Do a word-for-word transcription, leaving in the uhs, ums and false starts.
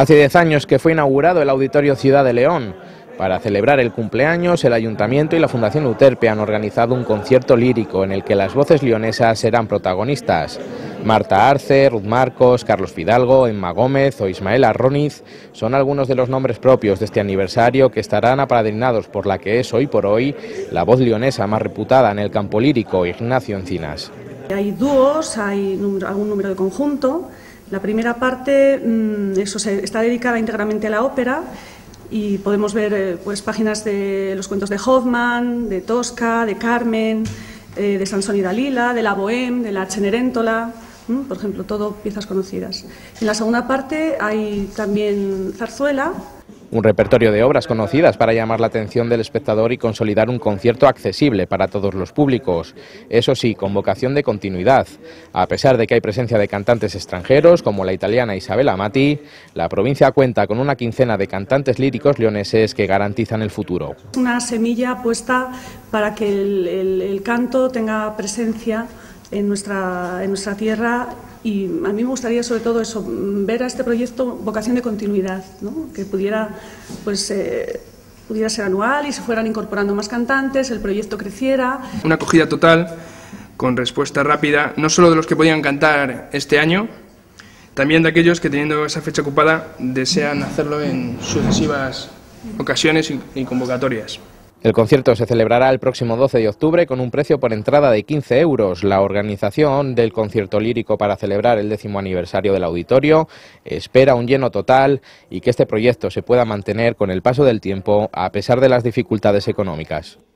Hace diez años que fue inaugurado el Auditorio Ciudad de León. Para celebrar el cumpleaños, el Ayuntamiento y la Fundación Euterpe han organizado un concierto lírico en el que las voces leonesas serán protagonistas. Marta Arce, Ruth Marcos, Carlos Fidalgo, Emma Gómez o Ismael Arroniz son algunos de los nombres propios de este aniversario que estarán apadrinados por la que es hoy por hoy la voz leonesa más reputada en el campo lírico, Ignacio Encinas. Hay dúos, hay algún número de conjunto. La primera parte eso está dedicada íntegramente a la ópera y podemos ver pues, páginas de los cuentos de Hoffmann, de Tosca, de Carmen, eh, de Sansón y Dalila, de la Bohème, de la Cenerentola, ¿m? Por ejemplo, todo piezas conocidas. En la segunda parte hay también zarzuela. Un repertorio de obras conocidas para llamar la atención del espectador y consolidar un concierto accesible para todos los públicos. Eso sí, con vocación de continuidad. A pesar de que hay presencia de cantantes extranjeros, como la italiana Isabella Amati, la provincia cuenta con una quincena de cantantes líricos leoneses que garantizan el futuro. Una semilla puesta para que el, el, el canto tenga presencia en nuestra, en nuestra tierra. Y a mí me gustaría sobre todo eso, ver a este proyecto vocación de continuidad, ¿no? Que pudiera, pues, eh, pudiera ser anual y se fueran incorporando más cantantes, el proyecto creciera. Una acogida total, con respuesta rápida, no solo de los que podían cantar este año, también de aquellos que teniendo esa fecha ocupada desean hacerlo en sucesivas ocasiones y convocatorias. El concierto se celebrará el próximo doce de octubre con un precio por entrada de quince euros. La organización del concierto lírico para celebrar el décimo aniversario del auditorio espera un lleno total y que este proyecto se pueda mantener con el paso del tiempo a pesar de las dificultades económicas.